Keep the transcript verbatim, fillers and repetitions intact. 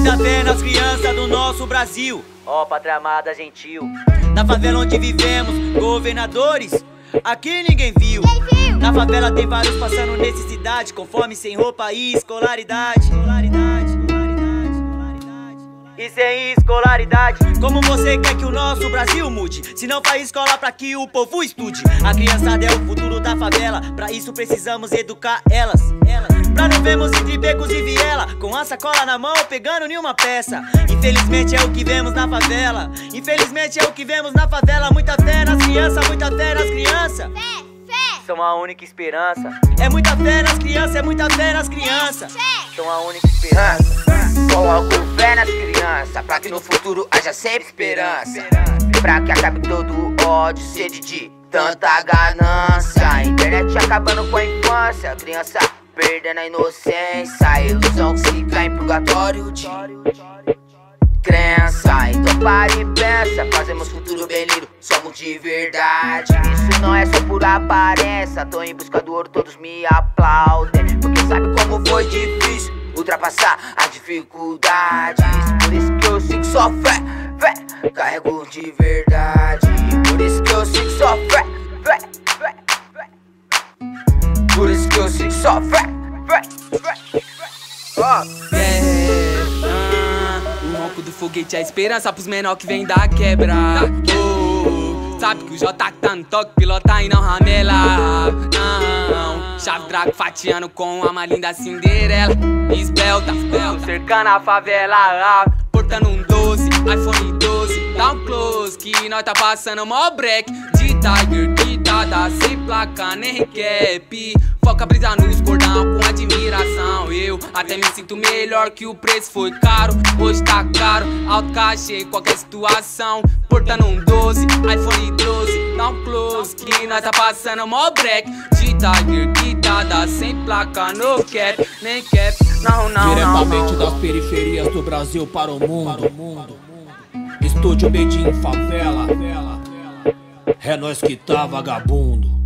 muita fé nas crianças do nosso Brasil. Ó, pátria amada gentil. Na favela onde vivemos, governadores, aqui ninguém viu. Na favela tem vários passando necessidade, com fome, sem roupa e escolaridade. Escolaridade, escolaridade, escolaridade. E sem escolaridade. Como você quer que o nosso Brasil mude? Se não faz escola pra que o povo estude. A criançada é o futuro da favela, pra isso precisamos educar elas, elas. Pra não vermos entre becos e viela, com a sacola na mão, pegando nenhuma peça. Infelizmente é o que vemos na favela. Infelizmente é o que vemos na favela. Muita fé nas crianças, muita fé nas crianças. Fé, fé. São a única esperança. É muita fé nas crianças, é muita fé nas crianças. São a única esperança. Coloco fé nas crianças, pra que no futuro haja sempre esperança. Pra que acabe todo o ódio, sede de tanta ganância. A internet acabando com a infância, criança perdendo a inocência, a ilusão que se cai em purgatório de crença. Então pare e pensa, fazemos futuro bem lindo, somos de verdade. Isso não é só por aparência, tô em busca do ouro, todos me aplaudem, porque sabe como foi difícil ultrapassar as dificuldades. Por isso que eu sigo só fé, fé, carrego de verdade. Por isso que eu sigo só fé, fé, fé, fé. Por isso que eu sigo só fé, fé, fé, fé. Oh. Yeah, ah, o ronco do foguete é a esperança pros menor que vem da quebra. Oh, sabe que o J tá no toque, pilota e não ramela. Não, chave drago fatiando com a malinda Cinderela. Esbelta, cercando a favela, portando um doze, iPhone doze. Dá um close que nós tá passando mó break de Tiger, quitada, sem placa, nem recap. Foca brisa nos cordão com admiração. Eu até me sinto melhor que o preço foi caro. Hoje tá caro, alto cachê em qualquer situação. Portando um doze, iPhone doze. Dá um close que nós tá passando mó break de Tiger, quitada, sem placa, no cap, nem cap. Não, não, diretamente não, não. das periferias do Brasil para o mundo. Estúdio Made in Favela. É nós que tá vagabundo.